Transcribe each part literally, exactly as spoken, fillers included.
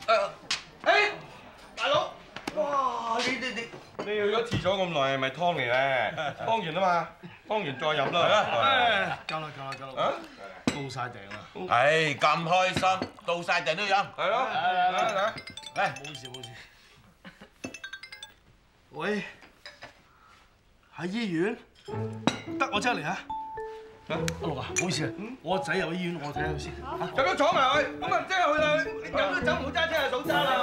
誒，誒，大佬，哇！你你你你去咗廁所咁耐，係咪湯嚟咧？湯完啊嘛，湯完再飲啦。 誒，夠啦夠啦夠啦，到晒頂啦！ 唉，咁開心，到晒頂都飲。 係咯，嚟嚟嚟， 嚟，冇事冇事。喂，喺醫院？得，我即刻嚟啊！阿六啊，唔好意思啊，我仔入咗醫院，我睇下佢先。 入咗廠埋去，咁啊即刻去啦！你飲咗酒唔好揸車啊，數揸啦！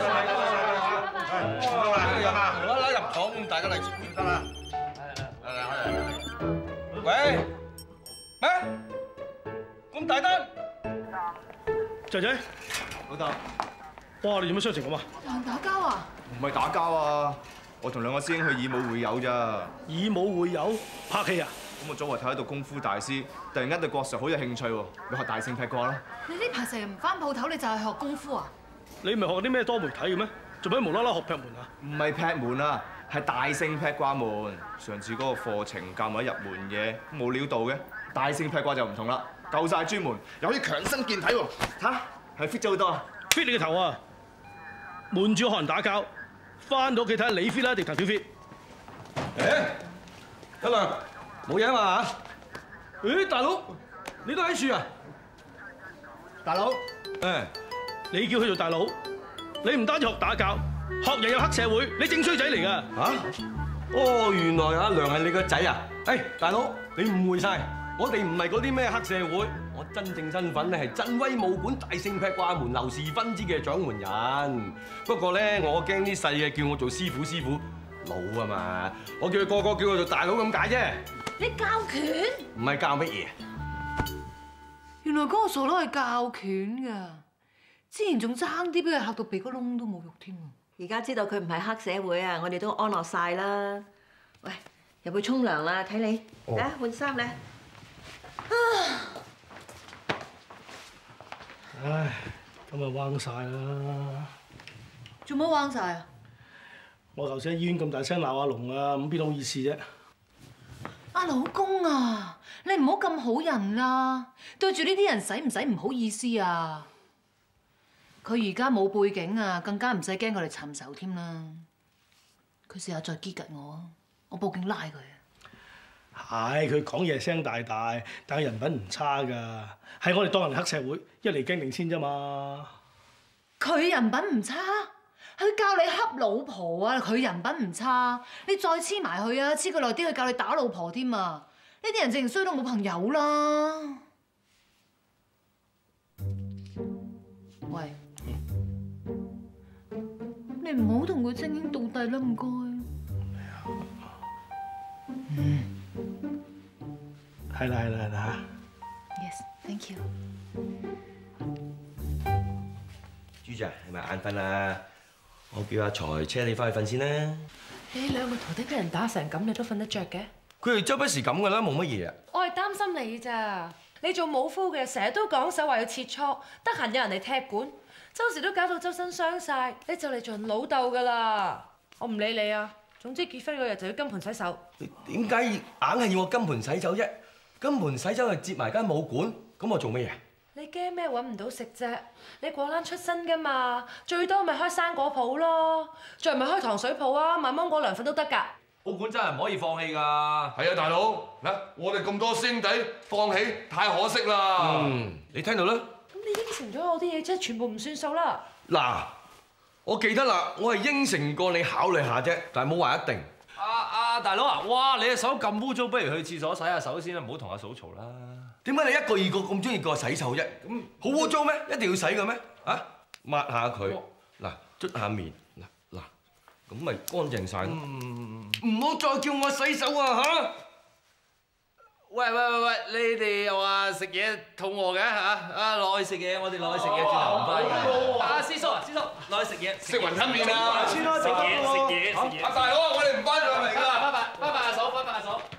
飲啊！ 無啦啦入廠咁大家嚟食點得啦？嚟嚟嚟嚟！喂，咩？咁大單？ 仔仔， 老豆， 哇！你做乜傷成咁啊？ 有人打交啊？ 唔係打交啊！我同兩個師兄去以武會友咋。 以武會友拍戲啊？ 咁我早排睇到功夫大師，突然間對國術好有興趣喎，你學大聖劈掛啦。 你呢排成日唔翻鋪頭，你就係學功夫啊？ 你唔係學啲咩多媒體嘅咩？做咩無啦啦學劈門啊？ 唔係劈門啊，係大聖劈掛門。上次嗰個課程教埋入門嘢，冇料到嘅。大聖劈掛就唔同啦，夠晒專門，又可以強身健體喎。嚇，係 fit 咗好多啊 ！fit 你個頭啊！瞞住學人打交，翻到屋企睇下你 fit 啦定藤條 fit？ 誒，得啦，冇嘢嘛嚇？誒，大佬，你都喺處啊？ 大佬， 誒， 你叫佢做大佬，你唔單止學打交，學人有黑社會，你正衰仔嚟㗎嚇！哦，原來阿良係你個仔啊！誒，大佬，你誤會晒，我哋唔係嗰啲咩黑社會，我真正身份咧係鎮威武館大聖劈掛門劉氏分支嘅掌門人。不過咧，我驚啲細嘅叫我做師傅，師傅老啊嘛，我叫佢個個叫我做大佬咁解啫。 你教拳？ 唔係教乜嘢？ 原來嗰個傻佬係教拳㗎，之前仲爭啲俾佢嚇到鼻哥窿都冇肉添。 而家知道佢唔係黑社會啊，我哋都安樂晒啦。喂，入去沖涼啦，睇你，嚟換衫咧。 唉，咁啊彎晒啦！ 做乜彎晒啊？ 我頭先喺醫院咁大聲鬧阿龍啊，咁邊好意思啫？ 阿老公啊，你唔好咁好人啦，對住呢啲人使唔使唔好意思啊？佢而家冇背景啊，更加唔使驚佢哋尋仇添啦。佢試下再激緊我啊，我報警拉佢啊！ 係，佢講嘢聲大大，但係人品唔差㗎。係我哋當人黑社會，一嚟驚領先啫嘛。 佢人品唔差，佢教你恰老婆啊！佢人品唔差，你再黐埋佢啊，黐佢耐啲，佢教你打老婆添啊！呢啲人淨係衰到冇朋友啦。喂，你唔好同佢稱兄道弟啦，唔該。嗯。 係啦係啦係啦 Yes，thank you。 豬仔係咪眼瞓啊？我叫阿財車你翻去瞓先啦。 你兩個徒弟俾人打成咁，你都瞓得着嘅？ 佢哋周不時咁噶啦，冇乜嘢啊。 我係擔心你咋？你做武夫嘅，成日都講手話要切磋，得閒有人嚟踢館，周時都搞到周身傷晒，你就嚟做人老豆噶啦！我唔理你啊，總之結婚嗰日就要金盆洗手。 點解硬係要我金盆洗手啫？金盆洗手係接埋間武館，咁我做乜嘢？ 你驚咩揾唔到食啫？你果欄出身噶嘛，最多咪開生果鋪咯，再唔係開糖水鋪啊，賣芒果涼粉都得㗎。 武館真係唔可以放棄㗎。係啊，大佬，嗱，我哋咁多兄弟放棄太可惜啦。 嗯，你聽到啦？ 咁你應承咗我啲嘢，即係全部唔算數啦。 嗱，我記得啦，我係應承過你考慮下啫，但係冇話一定。 阿阿大佬啊，哇！你隻手咁污糟，不如去廁所洗下手先啦，唔好同阿嫂嘈啦。 點解你一個二個咁中意叫我洗手啫？咁好污糟咩？一定要洗嘅咩？啊，抹下佢，嗱，捽下面，嗱嗱，咁咪乾淨晒。唔好再叫我洗手啊嚇！ 喂喂喂喂，你哋又話食嘢肚餓嘅嚇？啊，落去食嘢，我哋落去食嘢，轉頭唔翻嘅。阿師叔啊，師叔，落去食嘢，食雲吞麵啊！ 先啦， 食嘢食嘢食嘢。阿大佬啊，我哋唔翻上嚟㗎。拜拜拜拜阿嫂，拜拜阿嫂。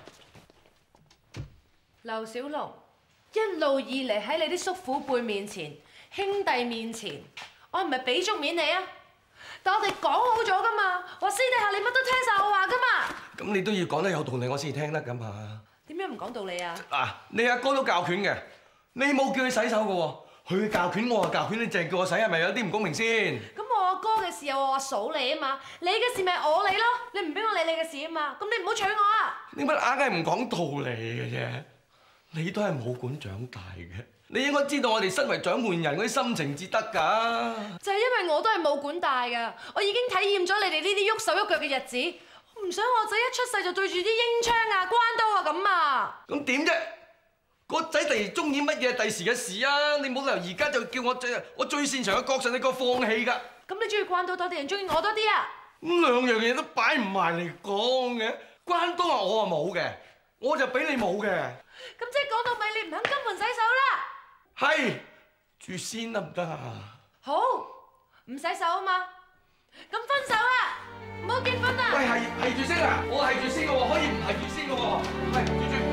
劉小龍一路以嚟喺你啲叔父輩面前、兄弟面前，我唔係俾足面你啊！但我哋講好咗㗎嘛，話私底下你乜都聽晒我話㗎嘛。 咁你都要講得有道理，我先聽得㗎嘛。 點樣唔講道理啊？ 嗱，你阿哥都教拳嘅，你冇叫佢洗手嘅喎， 佢教拳，我話教拳，你淨係叫我洗，係咪有啲唔公平先？ 咁我阿哥嘅事又我阿嫂你啊嘛，你嘅事咪我理咯，你唔俾我理你嘅事啊嘛，咁你唔好搶我啊！ 你乜硬係唔講道理嘅啫？你都係武館長大嘅，你應該知道我哋身為掌門人嗰啲心情至得㗎。 就係因為我都係武館大㗎，我已經體驗咗你哋呢啲喐手喐腳嘅日子，我唔想我仔一出世就對住啲英槍啊、關刀啊咁啊！ 咁點啫？個仔第時中意乜嘢第時嘅事啊！你冇理由而家就叫我最我最擅長嘅角色你個放棄㗎。 咁你中意關刀多啲定中意我多啲啊？ 咁兩樣嘢都擺唔埋嚟講嘅，關刀啊我啊冇嘅，我就俾你冇嘅。 咁即係講到尾你唔肯金盆洗手啦？ 係，住先得唔得啊？ 好，唔洗手啊嘛，咁分手啦，唔好結婚啦。 喂，係係住先啊！我係住先嘅喎，可以唔係住先嘅喎。喂，住住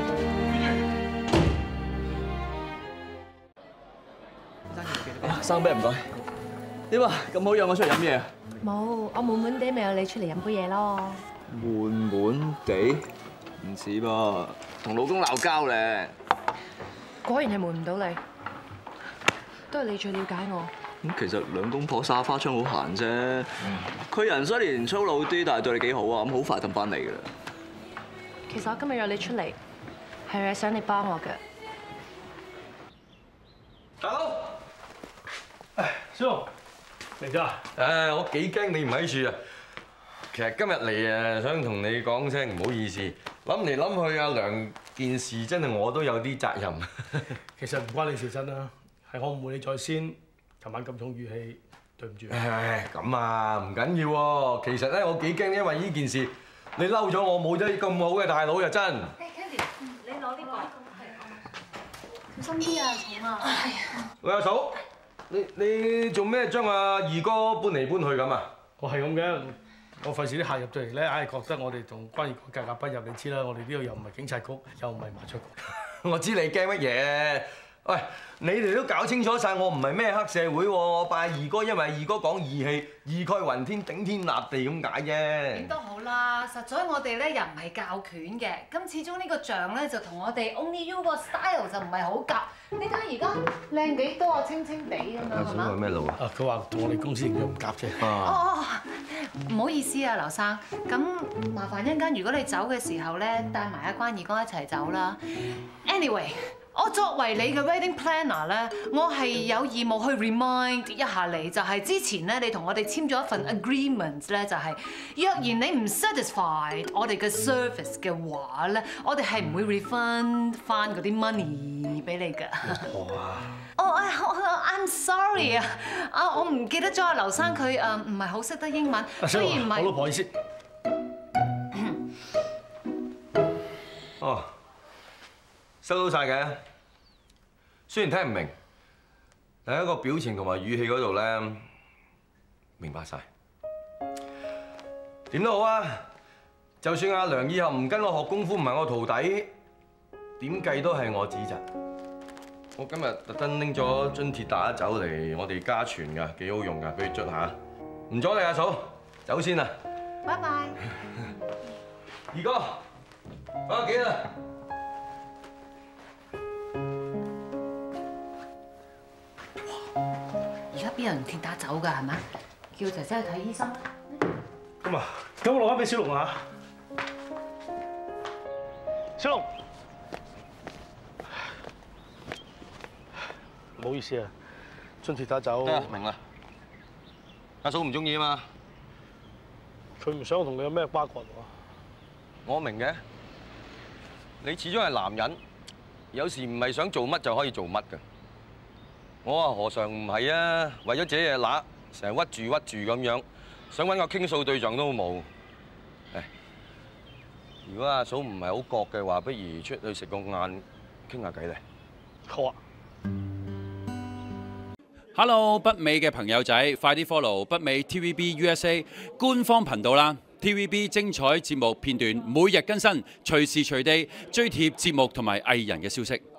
住住。 生啤唔該。點啊？咁好約我出嚟飲嘢啊？ 冇，我悶悶地咪有你出嚟飲杯嘢咯。 悶悶地？唔似噃，同老公鬧交咧。 果然係瞞唔到你，都係你最了解我。 咁其實兩公婆耍花槍好閒啫。佢人雖然粗魯啲，但係對你幾好啊，咁好快氹翻你㗎啦。 其實我今日約你出嚟，係想你幫我嘅。 大佬， 唉，小龍嚟咗啊！ 誒，我幾驚你唔喺處啊！其實今日嚟啊，想同你講聲唔好意思。諗嚟諗去，阿梁件事真係我都有啲責任。 其實唔關你事真啦，係我誤會你在先，琴晚咁重語氣，對唔住。 唉，咁啊，唔緊要喎。其實咧，我幾驚，因為呢件事你嬲咗我，冇咗咁好嘅大佬就真。 誒 Candy，你攞呢個，小心啲啊，重啊！係啊。 喂，阿嫂，你你做咩將阿二哥搬嚟搬去咁啊？ 我係咁嘅，我費事啲客入到嚟咧，硬係覺得我哋同關二哥格格不入，你知啦。我哋呢度又唔係警察局，又唔係麻雀局。 我知你驚乜嘢？喂，你哋都搞清楚晒，我唔係咩黑社會喎，我拜二哥，因為二哥講義氣，義蓋雲天，頂天立地咁解啫。 點都好啦，實在我哋咧又唔係教拳嘅，咁始終呢個像咧就同我哋 Only You 個 style 就唔係好夾。你睇而家靚幾多啊，清清地咁樣係嘛？ 咩路啊？ 啊，佢話同我哋公司形象唔夾啫。 哦哦，唔好意思啊，劉生，咁麻煩一陣間如果你走嘅時候咧，帶埋阿關二哥一齊走啦。Anyway。我作為你嘅 wedding planner 咧，我係有義務去 remind 一下你，就係之前咧，你同我哋簽咗一份 agreement 咧，就係若然你唔 satisfied 我哋嘅 service 嘅話咧，我哋係唔會 refund 翻嗰啲 money 俾你㗎。哇！哦，I'm sorry 啊，啊我唔記得咗啊，劉生佢誒唔係好識得英文，所以唔係。 我老婆意思。 哦，收到晒嘅。雖然聽唔明，但喺個表情同埋語氣嗰度咧，明白晒。點都好啊！就算阿梁以後唔跟我學功夫，唔係我徒弟，點計都係我子侄。我今日特登拎咗樽鐵打酒嚟，我哋家傳㗎，幾好用㗎，俾你捽下。唔阻你阿嫂，走先啦。 拜拜。 二哥，翻屋企啦。 而家邊有人鐵打走㗎係咪？叫姐姐去睇醫生啦。 咁啊，咁我攞翻俾小龍啊。小龍，唔好意思啊，樽鐵打酒。 得啊，明啦。阿嫂唔中意啊嘛。 佢唔想我同你有咩瓜葛喎。 我明嘅，你始終係男人，有時唔係想做乜就可以做乜㗎。我啊何嘗唔係啊？為咗自己嘢乸，成日屈住屈住咁樣，想揾個傾訴對象都冇。誒，如果阿嫂唔係好覺嘅話，不如出去食個晏，傾下偈咧。 好啊。 Hello， 北美嘅朋友仔，快啲 follow 北美 T V B U S A 官方頻道啦 ！T V B 精彩節目片段每日更新，隨時隨地追貼節目同埋藝人嘅消息。